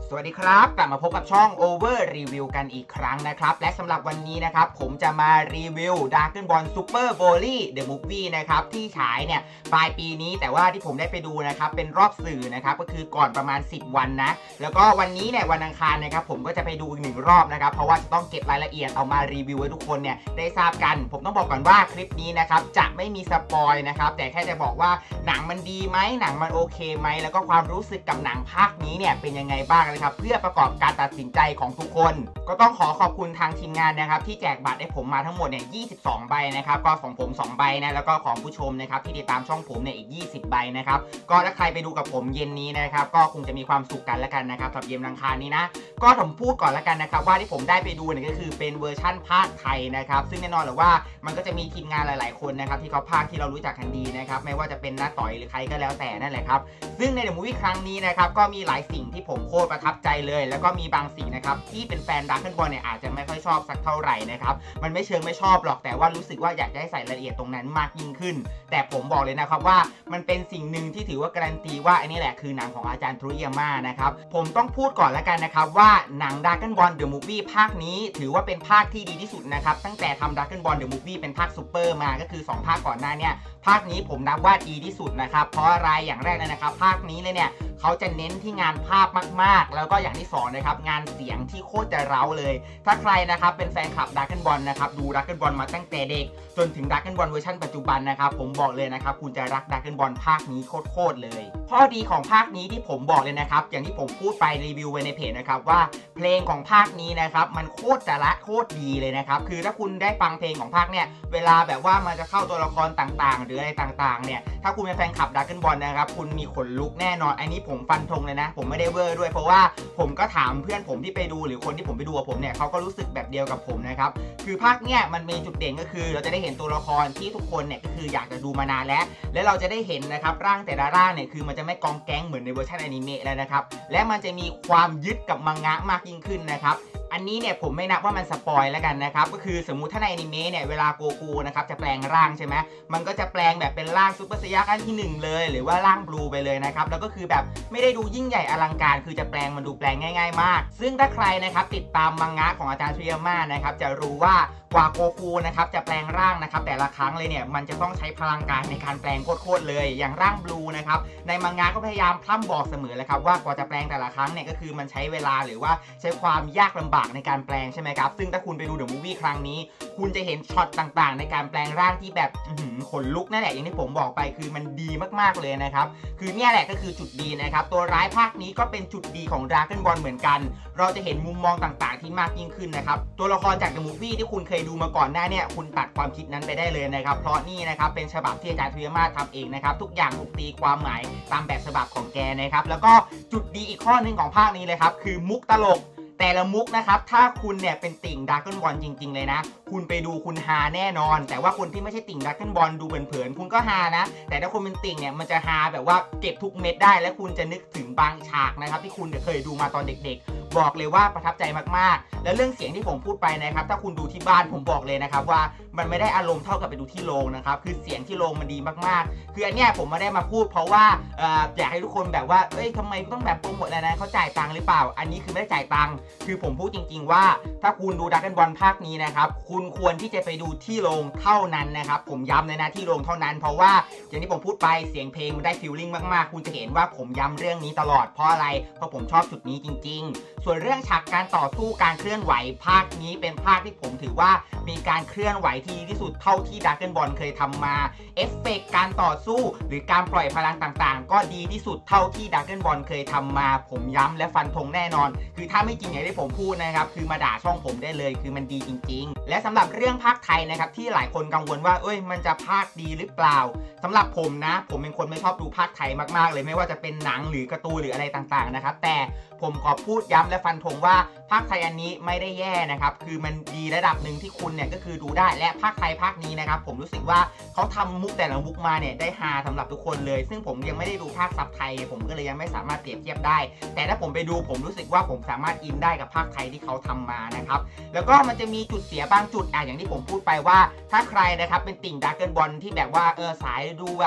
สวัสดีครับกลับมาพบกับช่อง Over Review กันอีกครั้งนะครับและสำหรับวันนี้นะครับผมจะมารีวิว Dragon Ball Super Broly The Movie นะครับที่ฉายเนี่ยปลายปีนี้แต่ว่าที่ผมได้ไปดูนะครับเป็นรอบสื่อนะครับก็คือก่อนประมาณ10วันนะแล้วก็วันนี้เนี่ยวันอังคารนะครับผมก็จะไปดูอีก1รอบนะครับเพราะว่าจะต้องเก็บรายละเอียดเอามารีวิวให้ทุกคนเนี่ยได้ทราบกันผมต้องบอกก่อนว่าคลิปนี้นะครับจะไม่มีสปอยนะครับแต่แค่จะบอกว่าหนังมันดีไหมหนังมันโอเคไหมแล้วก็ความรู้สึกกับหนังภาคนี้เนี่ยเป็นยังไงบ้างนะครับเพื่อประกอบการตัดสินใจของทุกคนก็ต้องขอบคุณทางทีมงานนะครับที่แจกบัตรให้ผมมาทั้งหมดเนี่ย22 ใบนะครับก็ของผม2 ใบนะแล้วก็ของผู้ชมนะครับที่ติดตามช่องผมเนี่ยอีก20 ใบนะครับก็ถ้าใครไปดูกับผมเย็นนี้นะครับก็คงจะมีความสุขกันแล้วกันนะครับสำหรับเย็นอังคารนี้นะก็ผมพูดก่อนแล้วกันนะครับว่าที่ผมได้ไปดูเนี่ยก็คือเป็นเวอร์ชั่นภาคไทยนะครับซึ่งแน่นอนเลยว่ามันก็จะมีทีมงานหลายๆคนนะครับที่เขาภาคที่เรารู้จักกันดีนะครับไม่ว่าจะเป็นน้าต่อยหรือใครก็แล้วแต่นั่นแหละครับซึ่งในเดอะมูฟวี่ครั้งนี้นะครับก็มีหลายสิ่งที่ผมโคตรประทับใจเลยแล้วก็มีบางสิ่งนะครับที่เป็นแฟนดราก้อนบอลเนี่ยอาจจะไม่ค่อยชอบสักเท่าไหร่นะครับมันไม่เชิงไม่ชอบหรอกแต่ว่ารู้สึกว่าอยากจะให้ใส่รายละเอียดตรงนั้นมากยิ่งขึ้นแต่ผมบอกเลยนะครับว่ามันเป็นสิ่งหนึ่งที่ถือว่าการันตีว่าอันนี้แหละคือหนังของอาจารย์ทรุยาม่านะครับผมต้องพูดก่อนแล้วกันนะครับว่าหนังดราก้อนบอลเดอะมูฟวี่ภาคนี้ถือว่าเป็นภาคที่ดีที่สุดนะครับตั้งแต่ทำดราก้อนบอลเดอะมูฟวี่เป็นภาคซูเปอร์มาก็คือ2ภาคก่อนหน้าเนี่ยภาคนี้ผมนับว่าดีที่สุดนะครับเพราะอะไรอย่างแรกเลยนะครับภาคนี้เลยเนี่ยเขาจะเน้นที่งานภาพมากๆแล้วก็อย่างที่2นะครับงานเสียงที่โคตรจะเร้าเลยถ้าใครนะครับเป็นแฟนคลับดราก้อนบอลนะครับดูดราก้อนบอลมาตั้งแต่เด็กจนถึงดราก้อนบอลเวอร์ชันปัจจุบันนะครับผมบอกเลยนะครับคุณจะรักดราก้อนบอลภาคนี้โคตรเลยข้อดีของภาคนี้ที่ผมบอกเลยนะครับอย่างที่ผมพูดไปรีวิวไว้ในเพจนะครับว่าเพลงของภาคนี้นะครับมันโคตรดีเลยนะครับคือถ้าคุณได้ฟังเพลงของภาคเนี่ยเวลาแบบว่ามันจะเข้าตัวละครต่างๆหรืออะไรต่างๆเนี่ยถ้าคุณเป็นแฟนคลับดราก้อนบอลนะครับคุณมีขนลุกแน่นอนอันนี้ผมฟันธงเลยนะผมไม่ได้เวอร์ด้วยเพราะว่าผมก็ถามเพื่อนผมที่ไปดูหรือคนที่ผมไปดูกับผมเนี่ยเขาก็รู้สึกแบบเดียวกับผมนะครับคือภาคเนี่ยมันมีจุดเด่นก็คือเราจะได้เห็นตัวละครที่ทุกคนเนี่ยก็คืออยากจะดูมานานและเราจะได้เห็นนะครับร่างแต่ละร่างเนี่ยคือมันจะไม่กองแก๊งเหมือนในเวอร์ชันอนิเมะแล้วนะครับและมันจะมีความยึดกับมังงะมากยิ่งขึ้นนะครับอันนี้เนี่ยผมไม่นับว่ามันสปอยแล้วกันนะครับก็คือสมมุติถ้าในอนิเมะเนี่ยเวลาโกคูนะครับจะแปลงร่างใช่ไหมมันก็จะแปลงแบบเป็นร่างซูเปอร์ไซยาอันที่1เลยหรือว่าร่างบลูไปเลยนะครับแล้วก็คือแบบไม่ได้ดูยิ่งใหญ่อลังการคือจะแปลงมันดูแปลงง่ายๆมากซึ่งถ้าใครนะครับติดตามมังงะของอาจารย์ทรุยาม่านะครับจะรู้ว่ากว่าโกคูนะครับจะแปลงร่างนะครับแต่ละครั้งเลยเนี่ยมันจะต้องใช้พลังกายในการแปลงโคตรเลยอย่างร่างบลูนะครับในมังงะก็พยายามพร่ำบอกเสมอเลยครับว่ากว่าจะแปลงแต่ละครั้งเนี่ยก็คือมันใช้เวลาหรือว่าใช้ความยากลำบากในการแปลงใช่ไหมครับซึ่งถ้าคุณไปดูเดอะมูฟวี่ครั้งนี้คุณจะเห็นช็อตต่างๆในการแปลงร่างที่แบบขนลุกนั่นแหละอย่างที่ผมบอกไปคือมันดีมากๆเลยนะครับคือเนี่ยแหละก็คือจุดดีนะครับตัวร้ายภาคนี้ก็เป็นจุดดีของดราก้อนบอลเหมือนกันเราจะเห็นมุมมองต่างๆที่มากยิ่งขึ้นนะครับตัวละครจากเดอะมูฟวี่ที่คุณเคยดูมาก่อนหน้าเนี่ยคุณตัดความคิดนั้นไปได้เลยนะครับเพราะนี่นะครับเป็นฉบับที่อาจารย์ทรุยาม่าทำเองนะครับทุกอย่างถูกตีความหมายตามแบบฉบับของแกนะครับแล้วก็จุดดีอีกข้อนึงของภาคนี้เลยครับคือมุกตลกแต่ละมุกนะครับถ้าคุณเนี่ยเป็นติ่งดราก้อนบอลจริงๆเลยนะคุณไปดูคุณฮาแน่นอนแต่ว่าคนที่ไม่ใช่ติ่งดราก้อนบอลดูเผินๆคุณก็ฮานะแต่ถ้าคุณเป็นติ่งเนี่ยมันจะฮาแบบว่าเก็บทุกเม็ดได้และคุณจะนึกถึงบางฉากนะครับที่คุณเคยดูมาตอนเด็กๆบอกเลยว่าประทับใจมากๆและเรื่องเสียงที่ผมพูดไปนะครับถ้าคุณดูที่บ้านผมบอกเลยนะครับว่ามันไม่ได้อารมณ์เท่ากับไปดูที่โรงนะครับคือเสียงที่โรงมันดีมากๆคืออันเนี้ยผมไม่ได้มาพูดเพราะว่าอยากให้ทุกคนแบบว่าเอ้ยทำไมต้องแบบโปรโมทอะไรนะเขาจ่ายตังค์หรือเปล่าอันนี้คือไม่ได้จ่ายตังค์คือผมพูดจริงๆว่าถ้าคุณดูดราก้อนบอลภาคนี้นะครับคุณควรที่จะไปดูที่โรงเท่านั้นนะครับผมย้ำเลยนะที่โรงเท่านั้นเพราะว่าอย่างที่ผมพูดไปเสียงเพลงมันได้ฟีลลิ่งมากๆคุณจะเห็นว่าผมย้ำเรื่องนี้ตลอดเพราะอะไรเพราะผมชอบจุดนี้จริงๆส่วนเรื่องฉากการต่อสู้การเคลื่อนไหวภาคนี้เป็นภาคที่ผมถือว่ามีการเคลื่อนไหวที่ดีที่สุดเท่าที่ดราก้อนบอลเคยทำมาเอฟเฟกต์การต่อสู้หรือการปล่อยพลังต่างๆก็ดีที่สุดเท่าที่ดราก้อนบอลเคยทำมาผมย้ำและฟันธงแน่นอนคือถ้าไม่จริงอย่างที่ผมพูดนะครับคือมาด่าช่องผมได้เลยคือมันดีจริงๆและสำหรับเรื่องภาคไทยนะครับที่หลายคนกังวลว่าเอ้ยมันจะภาคดีหรือเปล่าสำหรับผมนะผมเป็นคนไม่ชอบดูภาคไทยมากๆเลยไม่ว่าจะเป็นหนังหรือการ์ตูนหรืออะไรต่างๆนะครับแต่ผมขอพูดย้ำและฟันธงว่าภาคไทยอันนี้ไม่ได้แย่นะครับคือมันดีระดับหนึ่งที่คุณเนี่ยก็คือดูได้และภาคไทยภาคนี้นะครับผมรู้สึกว่าเขาทำมุกแต่ละมุกมาเนี่ยได้ฮาสำหรับทุกคนเลยซึ่งผมยังไม่ได้ดูภาคซับไทยผมก็เลยยังไม่สามารถเปรียบเทียบได้แต่ถ้าผมไปดูผมรู้สึกว่าผมสามารถอินได้กับภาคไทยที่เขาทำมานะครับแล้วก็มันจะมีจุดเสียบางจุดอย่างที่ผมพูดไปว่าถ้าใครนะครับเป็นติ่งดราก้อนบอลที่แบบว่าสายดูแบบ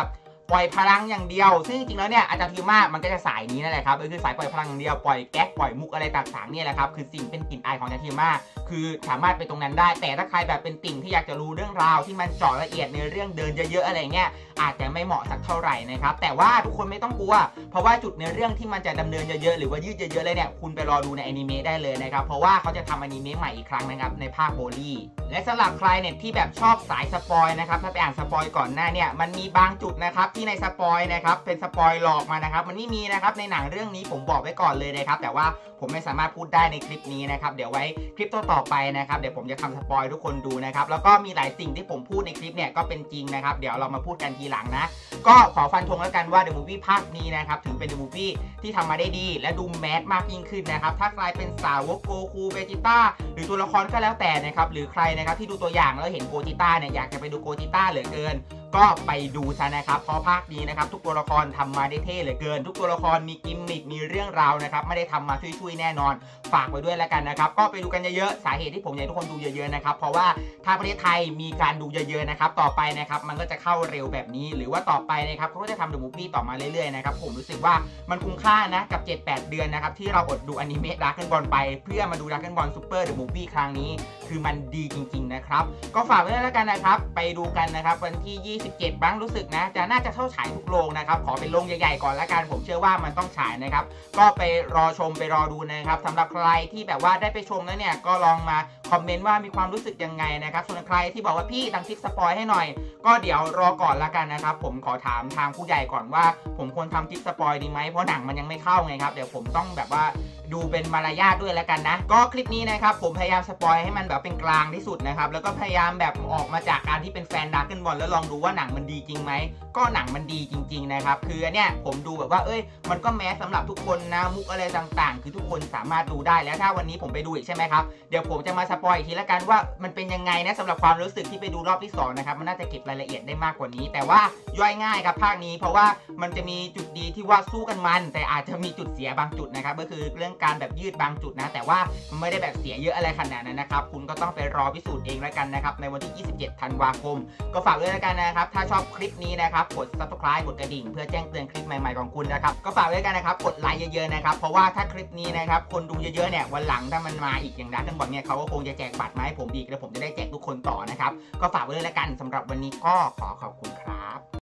ปล่อยพลังอย่างเดียวซึ่งจริงๆแล้วเนี่ยอาจารย์ทีมากมันก็จะสายนี้นั่นแหละครับก็คือสายปล่อยพลังอย่างเดียวปล่อยแก๊กปล่อยมุกอะไรต่างๆเนี่ยแหละครับคือสิ่งเป็นกลิ่นอายของอาจารย์ทีมากคือสามารถไปตรงนั้นได้แต่ถ้าใครแบบเป็นติ่งที่อยากจะรู้เรื่องราวที่มันเจาะละเอียดในเรื่องเดินเยอะๆอะไรเงี้ยอาจจะไม่เหมาะสักเท่าไหร่นะครับแต่ว่าทุกคนไม่ต้องกลัวเพราะว่าจุดในเรื่องที่มันจะดำเนินเยอะๆหรือว่ายืดเยอะๆเลยเนี่ยคุณไปรอดูในอนิเมะได้เลยนะครับเพราะว่าเขาจะทำอนิเมะใหม่อีกครั้งนะครับในภาคโบลี่และสำหรับใครเนี่ยที่แบบชอบสายสปอยนะครับถ้าไปอ่านสปอยก่อนหน้าเนี่ยมันมีบางจุดนะครับที่ในสปอยนะครับเป็นสปอยหลอกมานะครับมันไม่มีนะครับในหนังเรื่องนี้ผมบอกไว้ก่อนเลยนะครับแต่ว่าผมไม่สามารถพูดได้ในคลิปนี้นะครับเดี๋ยวไว้คลิปต่อไปนะครับเดี๋ยวผมจะทำสปอยทุกคนดูนะครับแล้วก็มีหลายสิ่งที่ผมพูดในคลิปเนี่ยก็เป็นจริงนะครับเดี๋ยวเรามาพูดกันทีหลังนะก็ขอฟันธงแล้วกันว่า The Movie ภาคนี้นะครับถือเป็น The Movie ที่ทำมาได้ดีและดูแมสมากยิ่งขึ้นนะครับถ้าใครเป็นสาวกโกคูเบจิต้าหรือตัวละครก็แล้วแต่นะครับหรือใครนะครับที่ดูตัวอย่างแล้วเห็นโกจิต้าเนี่ยอยากจะไปดูโกจิต้าเหลือเกินก็ไปดูซะนะครับเพราะภาคนี้นะครับทุกตัวละครทำมาได้เท่เหลือเกินทุกตัวละครมีกิมมิคมีเรื่องราวนะครับไม่ได้ทำมาช่วยๆแน่นอนฝากไว้ด้วยแล้วกันนะครับก็ไปดูกันเยอะๆสาเหตุที่ผมอยากให้ทุกคนดูเยอะๆนะครับเพราะว่าถ้าประเทศไทยมีการดูเยอะๆนะครับต่อไปนะครับมันก็จะเข้าเร็วแบบนี้หรือว่าต่อไปนะครับเขาก็จะทำ The Movie ต่อมาเรื่อยๆนะครับผมรู้สึกว่ามันคุ้มค่านะกับ 7-8 เดือนนะครับที่เราอดดูอนิเมะ Dragon Ball ไปเพื่อมาดู Dragon Ball Super The Movie ครั้งนี้คือมันดีจริงๆนะครับก็ฝากไว้ด้วยแล้วกันนะครับไปดูกันนะครับวันที่27บ้างรู้สึกนะจะน่าจะเข้าฉายทุกโรงนะครับขอเป็นโรงใหญ่ๆก่อนละกันผมเชื่อว่ามันต้องฉายนะครับก็ไปรอชมไปรอดูนะครับสำหรับใครที่แบบว่าได้ไปชมแล้วเนี่ยก็ลองมาคอมเมนต์ว่ามีความรู้สึกยังไงนะครับส่วนใครที่บอกว่าพี่ทำคลิปสปอยให้หน่อยก็เดี๋ยวรอก่อนละกันนะครับผมขอถามทางผู้ใหญ่ก่อนว่าผมควรทำคลิปสปอยดีไหมเพราะหนังมันยังไม่เข้าไงครับเดี๋ยวผมต้องแบบว่าดูเป็นมารยาทด้วยแล้วกันนะก็คลิปนี้นะครับผมพยายามสปอยให้มันแบบเป็นกลางที่สุดนะครับแล้วก็พยายามแบบออกมาจากการที่เป็นแฟนดราก้อนบอลแล้วลองดูว่าหนังมันดีจริงไหมก็หนังมันดีจริงๆนะครับคือเนี่ยผมดูแบบว่ามันก็แมสสำหรับทุกคนนะมุกอะไรต่างๆคือทุกคนสามารถดูได้แล้วถ้าวันนี้ผมไปดูอีกใช่ไหมครับเดี๋ยวผมจะมาสปอยอีกทีละกันว่ามันเป็นยังไงนะสำหรับความรู้สึกที่ไปดูรอบที่2นะครับมันน่าจะเก็บรายละเอียดได้มากกว่านี้แต่ว่าย่อยง่ายครับภาคนี้เพราะว่ามันจะมีจุดดีที่ว่าสู้กันมันแต่อาจจะมีจุดเสียบางจุดนะครับก็คือเรื่องการแบบยืดบางจุดนะแต่ว่ามันไม่ได้แบบเสียเยอะอะไรขนาดนั้นนะครับคุณก็ต้องไปรอพิสูจน์เองแล้วกันนะครับในวันที่27ธันวาคมก็ฝากด้วยแล้วกันนะครับถ้าชอบคลิปนี้นะครับกด Subscribe กดกระดิ่งเพื่อแจ้งเตือนคลิปใหม่ๆของคุณนะครับก็ฝากด้วยกันนะครับกดไลค์เยอะๆนะครับเพราะว่าถ้าคลิปนี้นะครับคนดูเยอะๆเนี่ยวันหลังถ้ามันมาอีกอย่างDragon Ballเนี่ยเขาก็คงจะแจกบัตรมาให้ผมอีกแล้วผมจะได้แจกทุกคนต่อนะครับก็ฝากไว้ด้วยแล้วกันสำหรับวันนี้ก็ขอขอบคุณครับ